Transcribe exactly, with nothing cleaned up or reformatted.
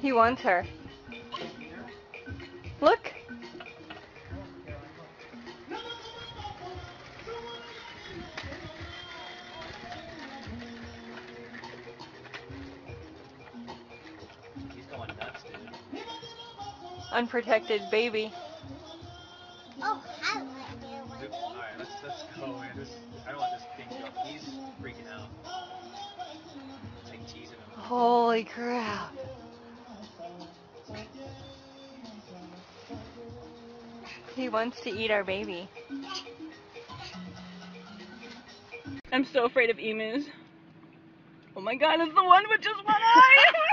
He wants her. Look. He's going nuts, dude. Unprotected baby. Oh, I like it. Alright, let's, let's go, man. This, I don't want this thing to go. He's freaking out. It's like teasing him. Holy crap. He wants to eat our baby. I'm so afraid of emus. Oh my god, it's the one with just one eye!